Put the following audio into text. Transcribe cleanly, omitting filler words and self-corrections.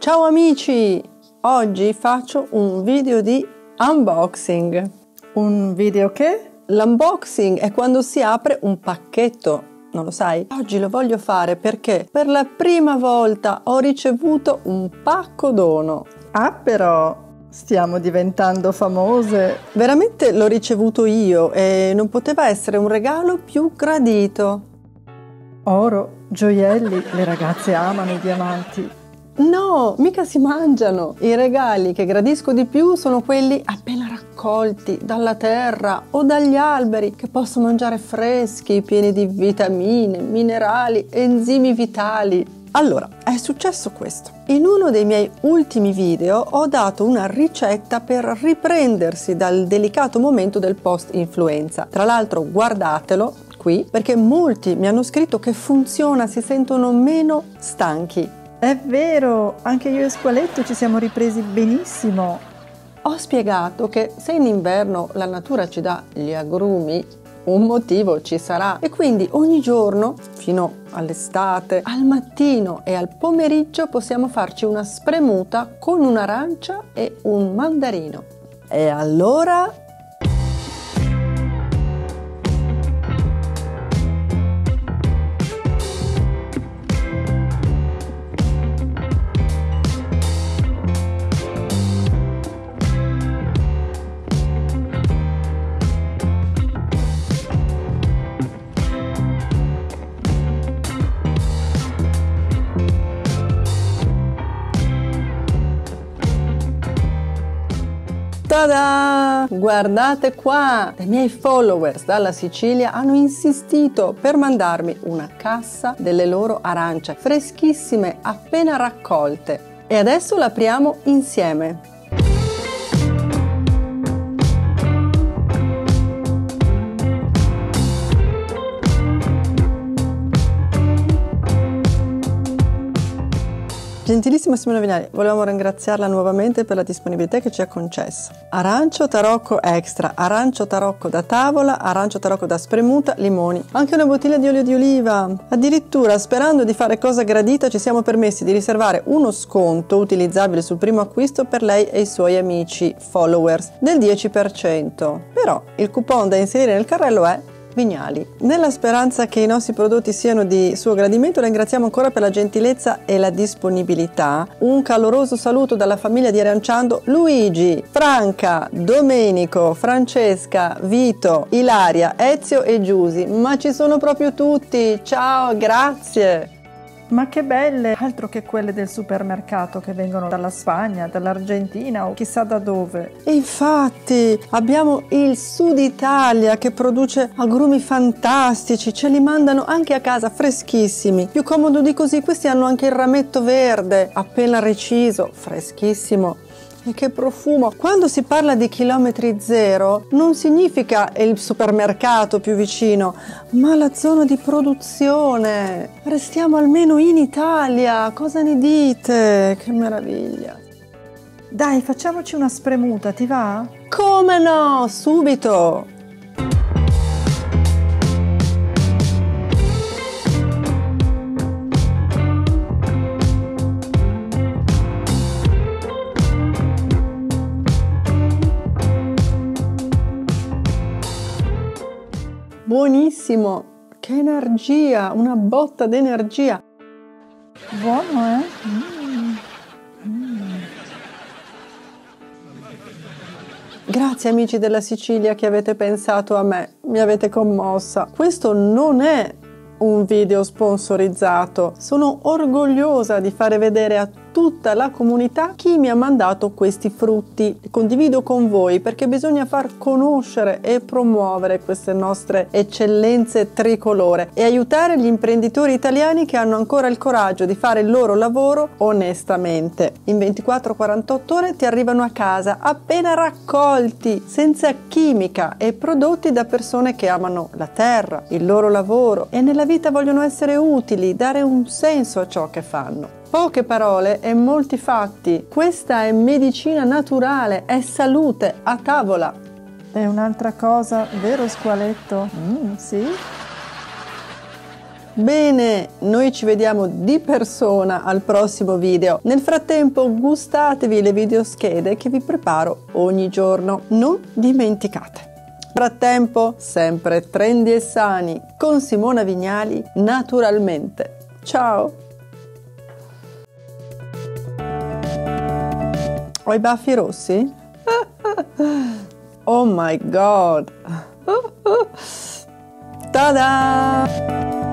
Ciao amici! Oggi faccio un video di unboxing. Un video che? L'unboxing è quando si apre un pacchetto, non lo sai? Oggi lo voglio fare perché per la prima volta ho ricevuto un pacco dono. Ah, però stiamo diventando famose. Veramente l'ho ricevuto io e non poteva essere un regalo più gradito. Oro, gioielli, le ragazze amano i diamanti. No, mica si mangiano. I regali che gradisco di più sono quelli appena raccolti dalla terra o dagli alberi, che posso mangiare freschi, pieni di vitamine, minerali, enzimi vitali. Allora, è successo questo. In uno dei miei ultimi video ho dato una ricetta per riprendersi dal delicato momento del post-influenza. Tra l'altro, guardatelo qui, perché molti mi hanno scritto che funziona, si sentono meno stanchi. È vero, anche io e Squaletto ci siamo ripresi benissimo. Ho spiegato che se in inverno la natura ci dà gli agrumi, un motivo ci sarà, e quindi ogni giorno, fino all'estate, al mattino e al pomeriggio possiamo farci una spremuta con un'arancia e un mandarino. E allora... Tada! Guardate qua! I miei followers dalla Sicilia hanno insistito per mandarmi una cassa delle loro arance freschissime appena raccolte e adesso l'apriamo insieme. Gentilissima Simona Vignali, volevamo ringraziarla nuovamente per la disponibilità che ci ha concesso. Arancio tarocco extra, arancio tarocco da tavola, arancio tarocco da spremuta, limoni, anche una bottiglia di olio di oliva. Addirittura, sperando di fare cosa gradita, ci siamo permessi di riservare uno sconto utilizzabile sul primo acquisto per lei e i suoi amici followers del 10%. Però il coupon da inserire nel carrello è Vignali. Nella speranza che i nostri prodotti siano di suo gradimento, la ringraziamo ancora per la gentilezza e la disponibilità. Un caloroso saluto dalla famiglia di Aranciando: Luigi, Franca, Domenico, Francesca, Vito, Ilaria, Ezio e Giusy. Ma ci sono proprio tutti! Ciao, grazie! Ma che belle! Altro che quelle del supermercato che vengono dalla Spagna, dall'Argentina o chissà da dove. E infatti abbiamo il Sud Italia che produce agrumi fantastici, ce li mandano anche a casa freschissimi. Più comodo di così, questi hanno anche il rametto verde, appena reciso, freschissimo. E che profumo! Quando si parla di chilometri zero non significa il supermercato più vicino, ma la zona di produzione. Restiamo almeno in Italia, cosa ne dite? Che meraviglia! Dai, facciamoci una spremuta, ti va? Come no? Subito! Buonissimo, che energia, una botta d'energia. Buono, eh? Grazie amici della Sicilia che avete pensato a me, mi avete commossa. Questo non è un video sponsorizzato, sono orgogliosa di fare vedere a tutta la comunità chi mi ha mandato questi frutti. Condivido con voi perché bisogna far conoscere e promuovere queste nostre eccellenze tricolore e aiutare gli imprenditori italiani che hanno ancora il coraggio di fare il loro lavoro onestamente. In 24-48 ore ti arrivano a casa appena raccolti, senza chimica e prodotti da persone che amano la terra, il loro lavoro e nella vita vogliono essere utili, dare un senso a ciò che fanno. Poche parole e molti fatti. Questa è medicina naturale, è salute a tavola. È un'altra cosa, vero Squaletto? Sì? Bene, noi ci vediamo di persona al prossimo video. Nel frattempo gustatevi le videoschede che vi preparo ogni giorno. Non dimenticate. Frattempo, sempre trendy e sani con Simona Vignali, naturalmente. Ciao! Ho i baffi rossi? Oh my god! Ta-da!